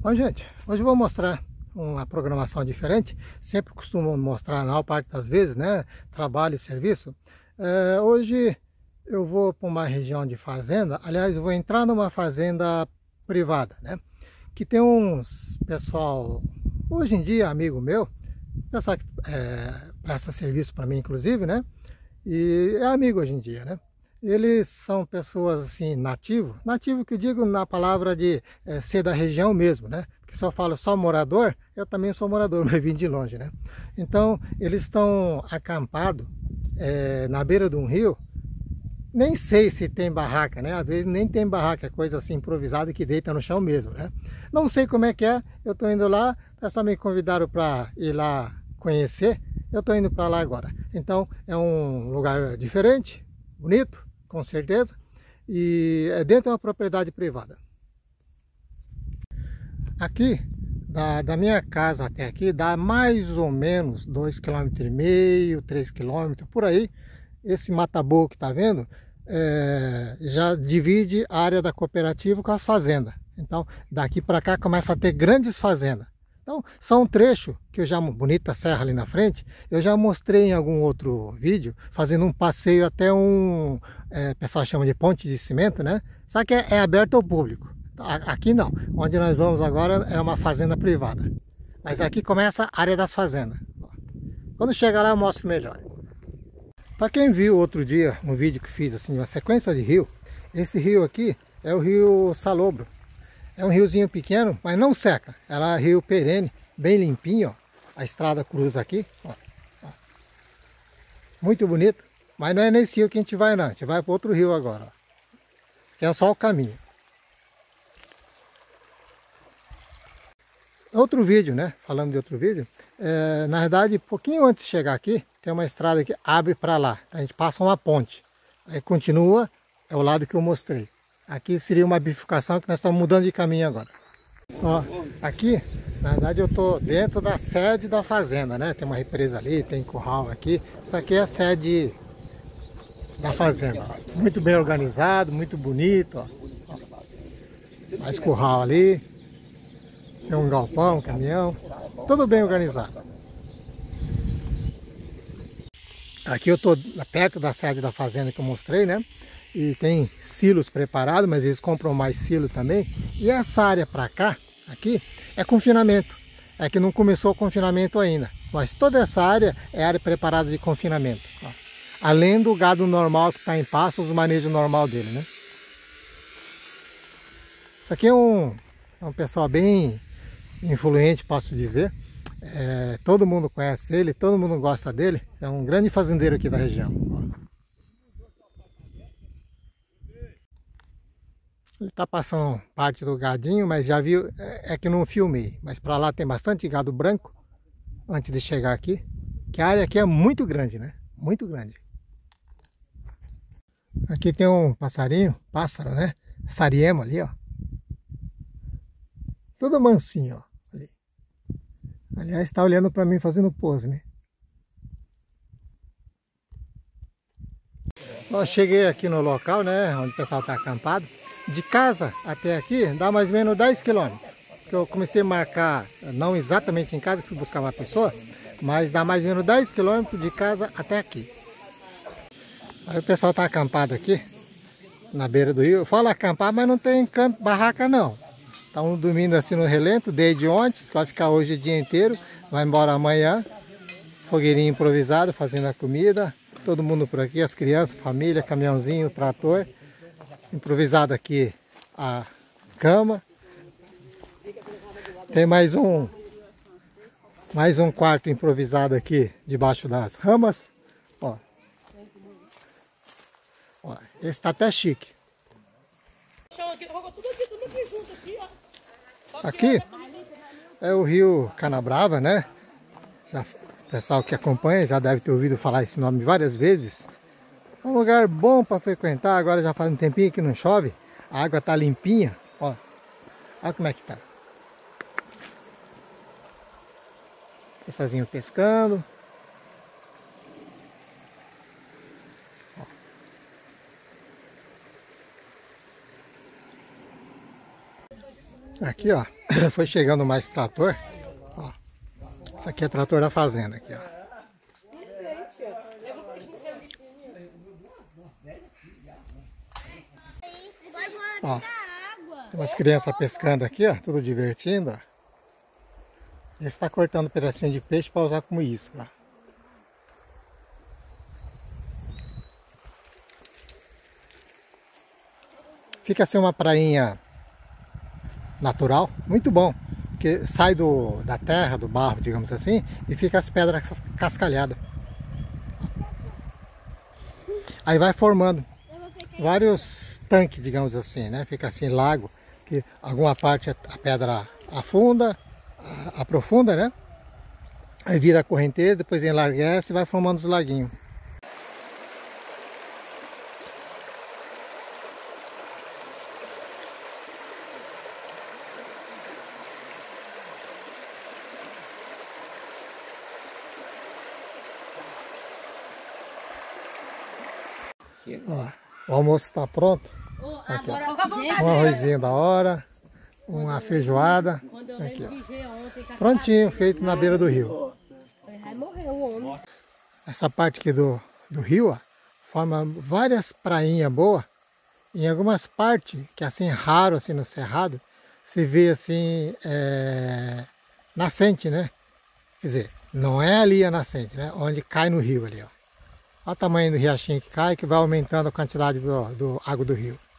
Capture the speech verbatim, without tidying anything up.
Bom, gente, hoje eu vou mostrar uma programação diferente. Sempre costumo mostrar, na maior parte das vezes, né, trabalho e serviço. É, hoje eu vou para uma região de fazenda. Aliás, eu vou entrar numa fazenda privada, né, que tem uns pessoal, hoje em dia, amigo meu, pessoal que é, presta serviço para mim, inclusive, né, e é amigo hoje em dia, né. Eles são pessoas assim, nativo, nativo que eu digo na palavra de é, ser da região mesmo, né? Porque se eu falo só morador, eu também sou morador, mas vim de longe, né? Então, eles estão acampados é, na beira de um rio. Nem sei se tem barraca, né? Às vezes nem tem barraca, é coisa assim improvisada que deita no chão mesmo, né? Não sei como é que é, eu tô indo lá, só me convidaram para ir lá conhecer, eu tô indo para lá agora. Então, é um lugar diferente, bonito, com certeza, e é dentro de uma propriedade privada. Aqui, da, da minha casa até aqui, dá mais ou menos dois quilômetros e meio, três quilômetros, por aí. Esse mata-boa que está vendo, é, já divide a área da cooperativa com as fazendas. Então, daqui para cá começa a ter grandes fazendas. Então, são um trecho que eu já, bonita serra ali na frente, eu já mostrei em algum outro vídeo, fazendo um passeio até um, é, o pessoal chama de ponte de cimento, né? Só que é, é aberto ao público. Aqui não, onde nós vamos agora é uma fazenda privada. Mas aqui começa a área das fazendas. Quando chegar lá eu mostro melhor. Para quem viu outro dia um vídeo que fiz assim, uma sequência de rio, esse rio aqui é o rio Salobro. É um riozinho pequeno, mas não seca. Ela é rio perene, bem limpinho, ó. A estrada cruza aqui, ó. Ó. Muito bonito. Mas não é nesse rio que a gente vai não. A gente vai para outro rio agora, ó. Que é só o caminho. Outro vídeo, né? Falando de outro vídeo. É, na verdade, pouquinho antes de chegar aqui, tem uma estrada que abre para lá. A gente passa uma ponte. Aí continua, é o lado que eu mostrei. Aqui seria uma bifurcação que nós estamos mudando de caminho agora. Ó, aqui, na verdade, eu estou dentro da sede da fazenda, né? Tem uma represa ali, tem curral aqui. Isso aqui é a sede da fazenda. Ó. Muito bem organizado, muito bonito. Ó. Ó. Mais curral ali. Tem um galpão, um caminhão. Tudo bem organizado. Aqui eu estou perto da sede da fazenda que eu mostrei, né? E tem silos preparados, mas eles compram mais silo também. E essa área para cá, aqui, é confinamento. É que não começou o confinamento ainda. Mas toda essa área é área preparada de confinamento. Ó. Além do gado normal que está em pasto, o manejo normal dele, né? Isso aqui é um, é um pessoal bem influente, posso dizer. É, todo mundo conhece ele, todo mundo gosta dele. É um grande fazendeiro aqui da região. Ó. Ele está passando parte do gadinho, mas já viu, é, é que não filmei. Mas para lá tem bastante gado branco, antes de chegar aqui. Que a área aqui é muito grande, né? Muito grande. Aqui tem um passarinho, pássaro, né? Sariema ali, ó. Todo mansinho, ó. Ali. Aliás, está olhando para mim fazendo pose, né? Ó, cheguei aqui no local, né? Onde o pessoal está acampado. De casa até aqui dá mais ou menos dez quilômetros. Que eu comecei a marcar, não exatamente em casa, fui buscar uma pessoa, mas dá mais ou menos dez quilômetros de casa até aqui. Aí o pessoal está acampado aqui, na beira do rio. Eu falo acampar, mas não tem campo, barraca não. Estão dormindo assim no relento, desde ontem, vai ficar hoje o dia inteiro, vai embora amanhã. Fogueirinho improvisado, fazendo a comida. Todo mundo por aqui, as crianças, família, caminhãozinho, trator. Improvisado aqui a cama. Tem mais um mais um quarto improvisado aqui debaixo das ramas. Ó. Ó, esse está até chique. Aqui é o rio Canabrava, né? Já, o pessoal que acompanha já deve ter ouvido falar esse nome várias vezes. É um lugar bom para frequentar, agora já faz um tempinho que não chove. A água tá limpinha, ó. Olha como é que tá. Pessoalzinho pescando. Ó. Aqui, ó, foi chegando mais trator. Ó, isso aqui é trator da fazenda, aqui, ó. Ó, tem umas crianças pescando aqui, ó, tudo divertindo, ó. Esse está cortando um pedacinho de peixe para usar como isca. Fica assim uma prainha natural, muito bom, porque sai do, da terra, do barro, digamos assim, e fica as pedras cascalhadas. Aí vai formando vários tanques, digamos assim, né? Fica assim lago, que alguma parte a pedra afunda, aprofunda, né? Aí vira a correnteza, depois enlarguece e vai formando os laguinhos. Ó, o almoço está pronto. Aqui, ó. Um arrozinho da hora, uma feijoada. Aqui, ó. Prontinho, feito na beira do rio. Essa parte aqui do, do rio, ó, forma várias prainhas boas. Em algumas partes, que é assim raro assim no cerrado, se vê assim é, nascente, né? Quer dizer, não é ali a nascente, né? Onde cai no rio ali, ó. Olha o tamanho do riachinho que cai, que vai aumentando a quantidade do, do água do rio.